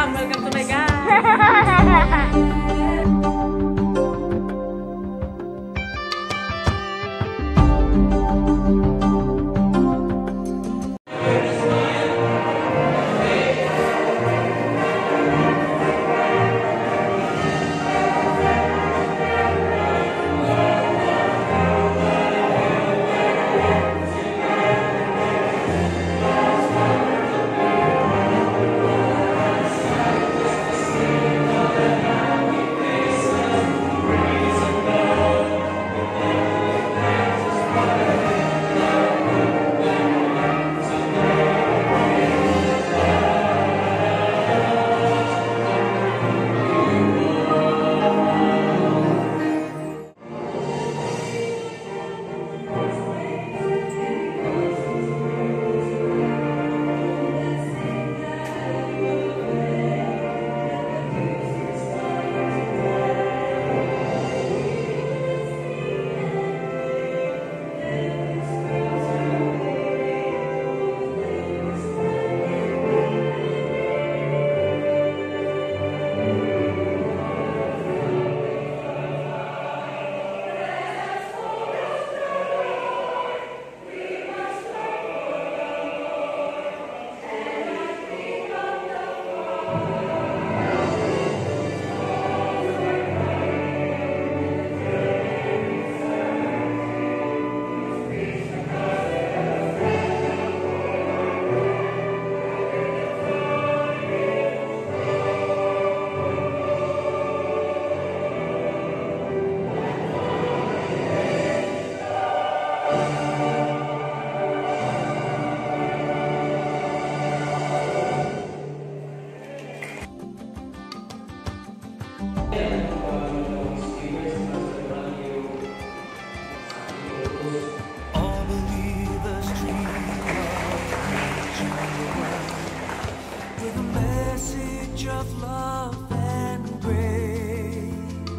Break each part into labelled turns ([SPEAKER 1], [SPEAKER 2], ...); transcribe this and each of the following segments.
[SPEAKER 1] Welcome! Welcome to my gang!
[SPEAKER 2] Of love and grace,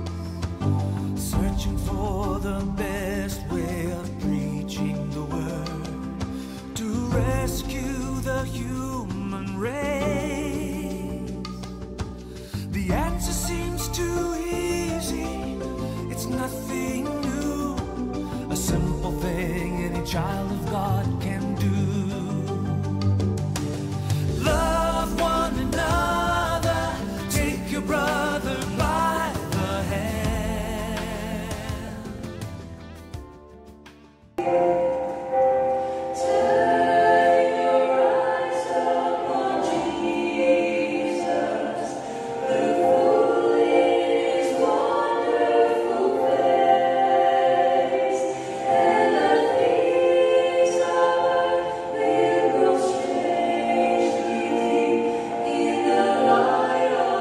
[SPEAKER 2] searching for the best way of preaching the word to rescue the human race. The answer seems too easy, it's nothing new, a simple thing any child of God can do. Love one another, your brother by the hand. Turn your eyes upon Jesus, look full in his wonderful face, and the things of earth will grow strangely in the light of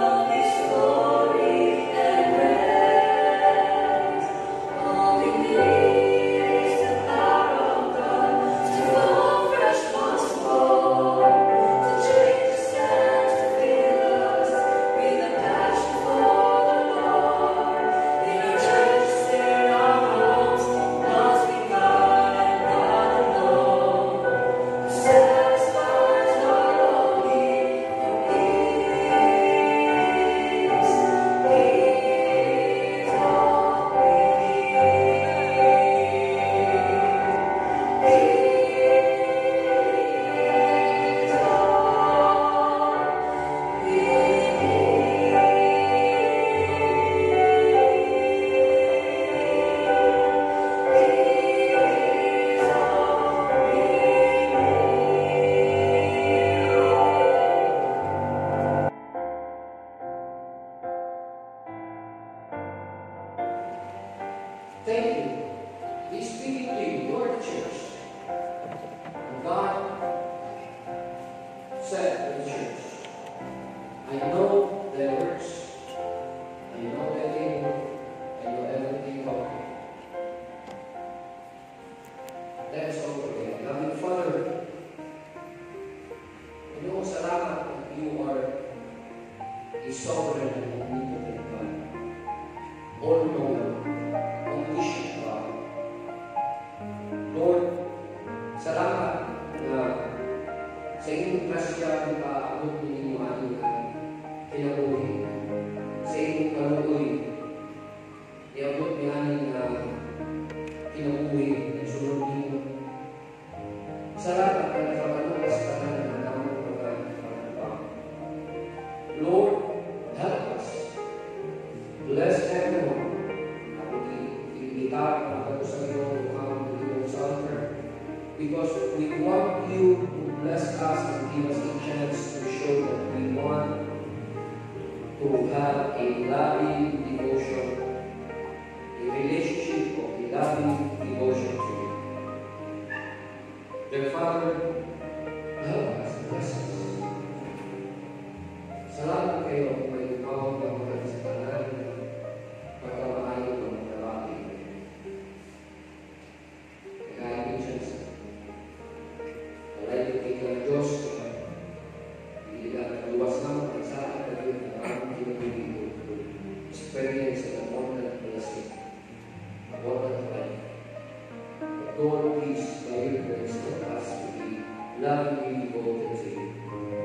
[SPEAKER 3] Thank you. Be speaking to your church. And God said to the church, I know their works, I know their labor, I know everything about you. Let us all pray. Loving Father, we know salamat that you are a sovereign and omnipotent God, all-knowing, omniscient God. Lord, salamat na sa inyong grasya ng paabot ng inyong ating kinabuhi. Sa imong kaluoy, iabot ni aning kinabuhi ng sunod nimo. Salamat ka na sa manukas ka na ng namang pagkakapang. Lord, help us. Bless everyone. Ako iibitar ang ako sa iyo ang iyong altar. Because we want you to bless us and give us a chance to show that we want to have a loving devotion, a relationship of a loving devotion to you. Dear Father, help us, bless us. Salamat kayo kung may ikaw na mga sa tanan na pagkamaayo ng mga lalaki. Kaya din siya sa alay ko ng Diyos, hindi lang kaluwas naman ang sa akin na yun na ang kinabili ko. Experience and abundant blessing, abundant life. But Lord, please, by your grace, help us to be lovingly devoted to you.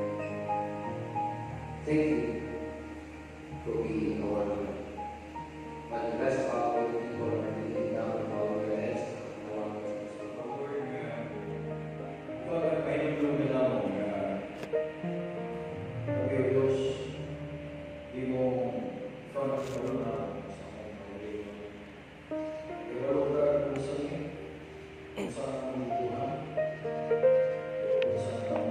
[SPEAKER 3] Thank you for being our Lord. But the best of our people are kneeling down and bowing their heads and our
[SPEAKER 4] Father, pahinulong nila mo na Pagyo Diyos, di mo front sa luna sa akong pagkakas. Pero ka kung saan ang bubuhan, kung saan ang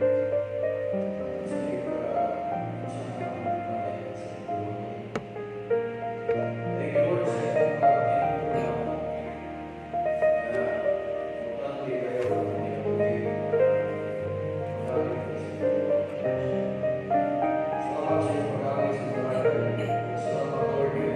[SPEAKER 4] Thank you, Lord, sa iyong pagkakas. Importante kayo ang pinabuhi. Salamat sa iyong pagkakas sa mga salamat, Lord,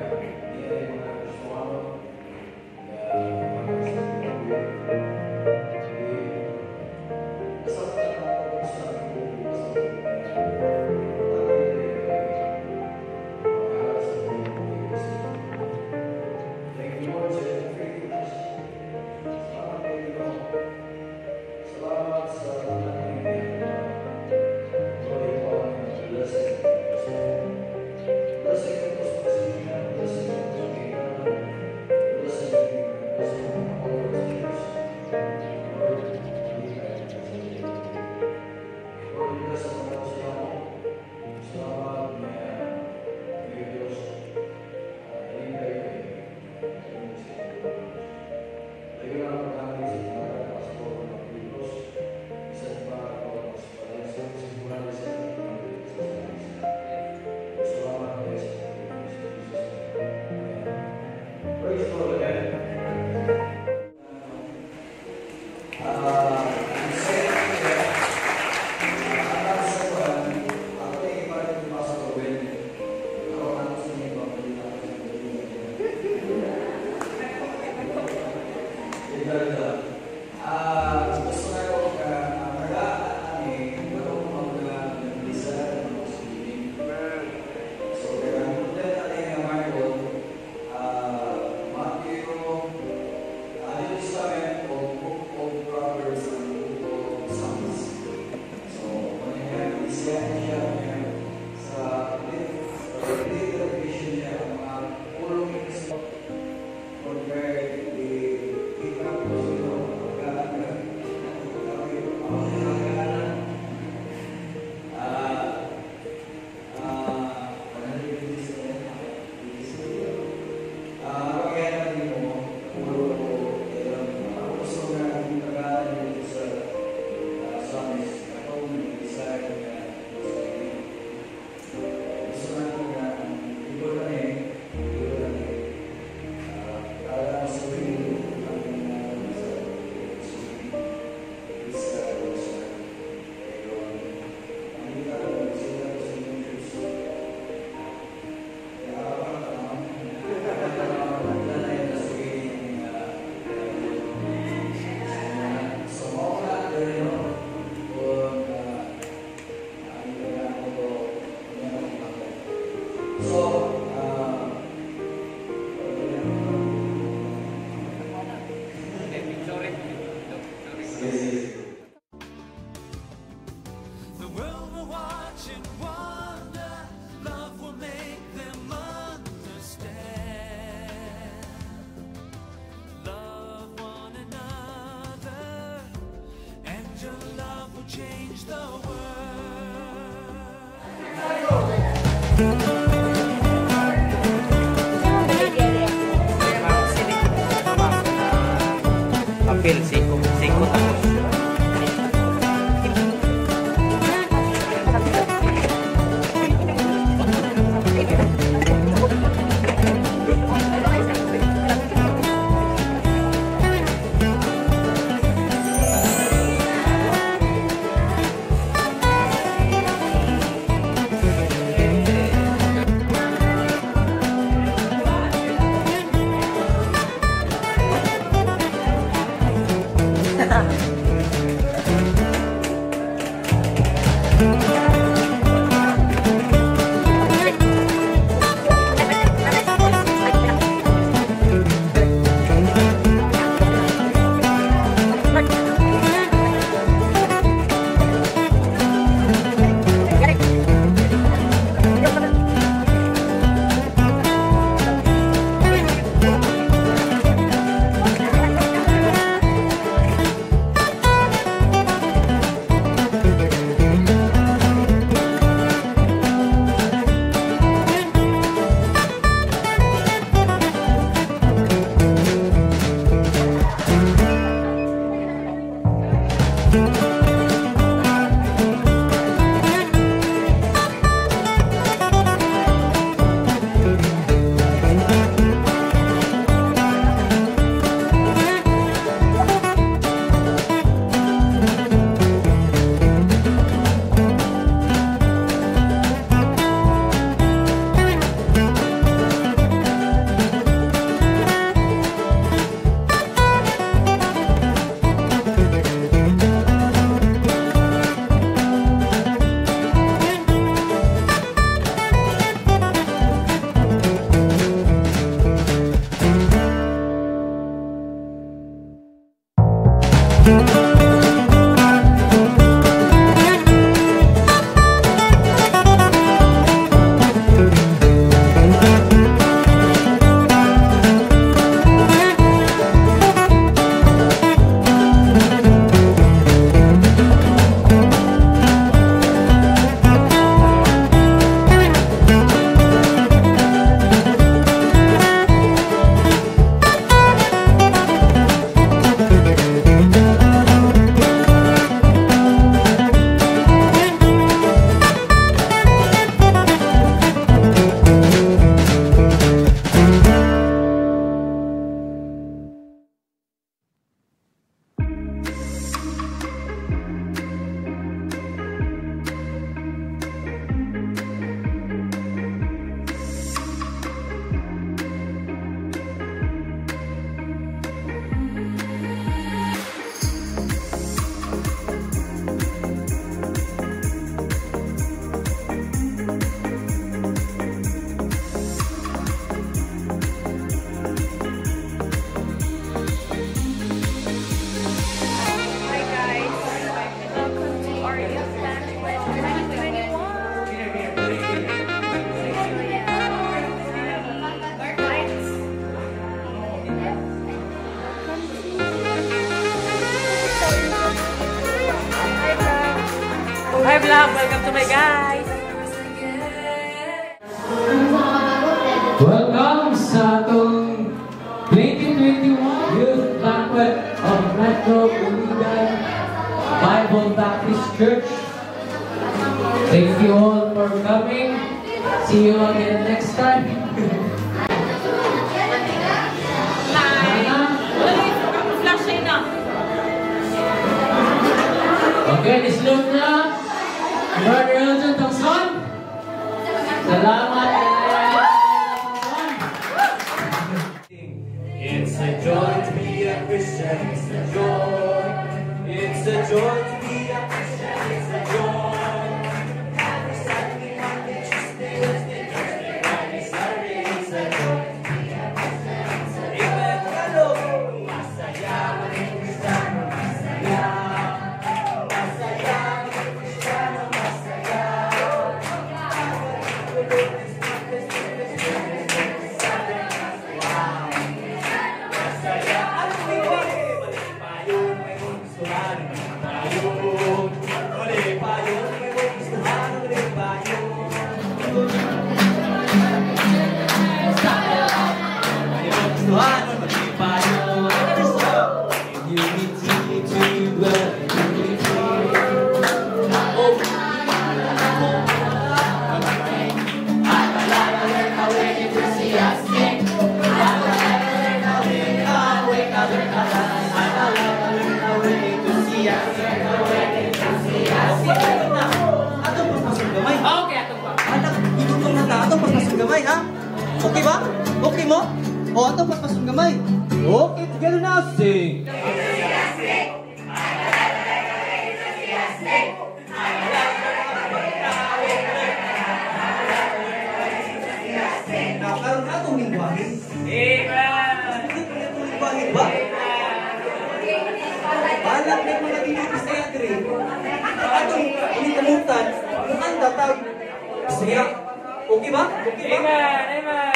[SPEAKER 2] Your love will change the world.
[SPEAKER 5] Papel, siko tapos.
[SPEAKER 1] Hi vlog! Welcome to my guys!
[SPEAKER 3] Welcome sa atong 2021 Youth Banquet of Metro Pulidan Bible Baptist Church. Thank you all for coming. See you again next time. Okay, nislog na. Brother Elton Tongson. Salamat.
[SPEAKER 2] It's a joy to be a Christian. It's a joy. It's a joy to be a Christian. It's a joy. Every Saturday, Monday, Tuesday, Wednesday, Thursday, Friday, Saturday. It's a joy to be a Christian. It's a joy. Amen. Hello. Masaya, maging Kristiyano, masaya. Masaya, maging Kristiyano, masaya. Masaya, at tuwing balik tayo, may gusto namin tayo.
[SPEAKER 6] Okay ba? Okay mo? O, ato paspasun gamay. Okay, together now, sing. Nakaroon na itong lingwahin.
[SPEAKER 1] Amen!
[SPEAKER 6] Itong lingwahin ba? Alam na mga tinipis na yan, Dre. Atong initamutan, kung ang tatag, siya. Okay ba? Okay ba?
[SPEAKER 1] Amen! Amen!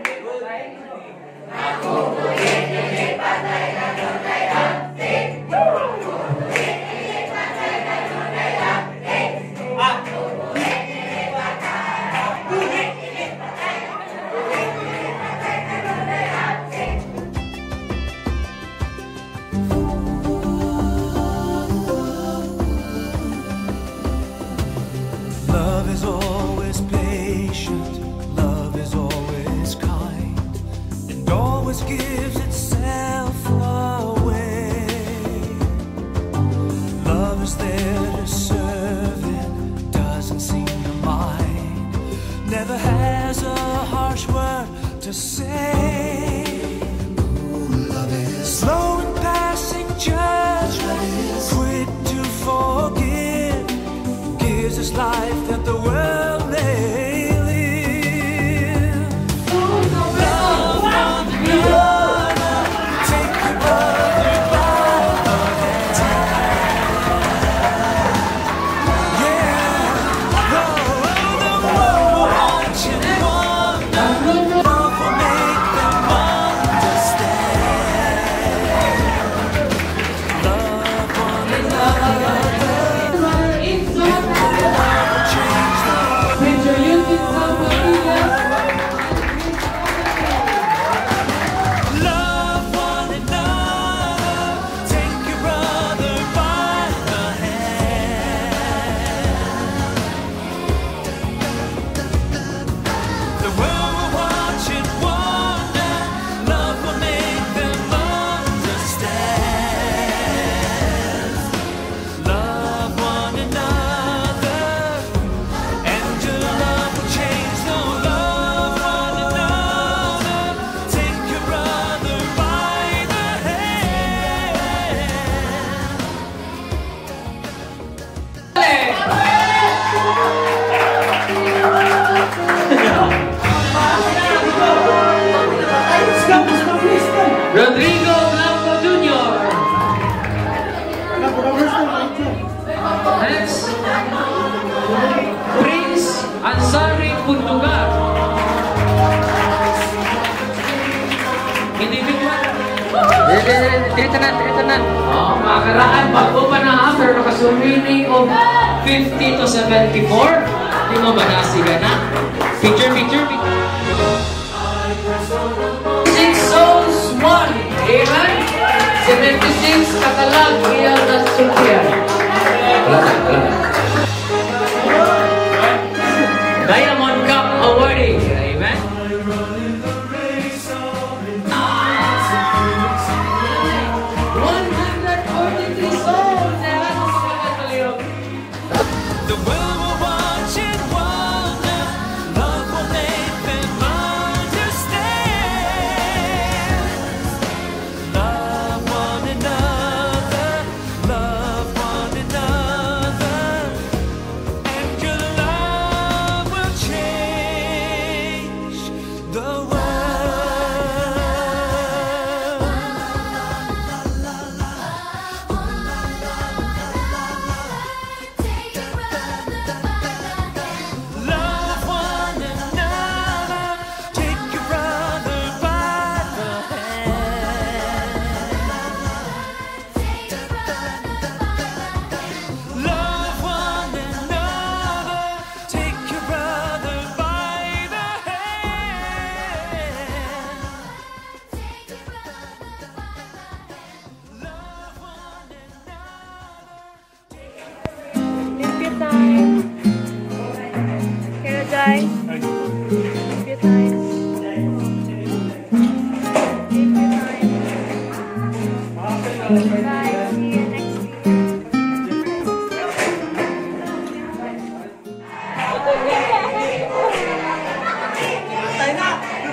[SPEAKER 2] Love is always patient, love is always kind, and always gives itself away. Love is there to serve and doesn't seem to mind, never has a harsh word to say. Love is slow in passing judgment, quick to forgive, gives us life that the world may live. Love one another, take your brother by the hand. Yeah, the world will watch and wonder. Love will make them understand. Love one another. Love one another, take your brother by the hand. The world will watch and wonder, love will make them understand. Love one another, and your love will change the love one another. Take your brother by the hand.
[SPEAKER 1] Rodrigo Blanco Jr. Next, Prince Ansari Puntugar. Individual.
[SPEAKER 5] Tiritan.
[SPEAKER 1] Oh, makaraan. Bago pa na ha, pero nakasumini of 50 to 74. Di mo ba nasiga na? Picture. 6 souls, 1. Amen? 76 katalag, iyan na sultiyan. Diamond Cup awarding. Amen? 143 souls. Ayan ang mga kaliyog.
[SPEAKER 2] The world will watch and wonder, love will make them understand. Love one another, love one another, and your love will change the world.
[SPEAKER 7] Take your brother guys. Thank you, guys. Guys, see you next week.
[SPEAKER 6] Tayo na!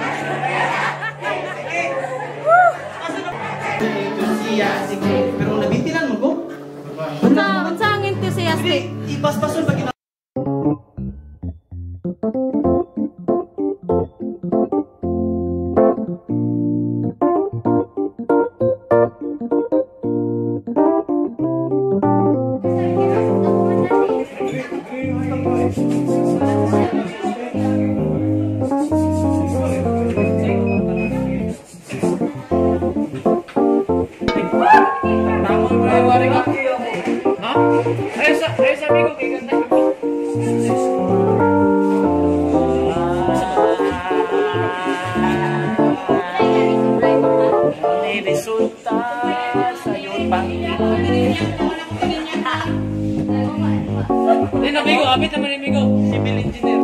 [SPEAKER 6] Enthusiastic pero nabintinan mo ko?
[SPEAKER 7] Unsa ang enthusiastic?
[SPEAKER 6] Ibas-bason pag
[SPEAKER 5] resulta sa iyong Panginoon.
[SPEAKER 1] Hindi na, Migo. Abit naman ni Migo.
[SPEAKER 5] Civil engineer.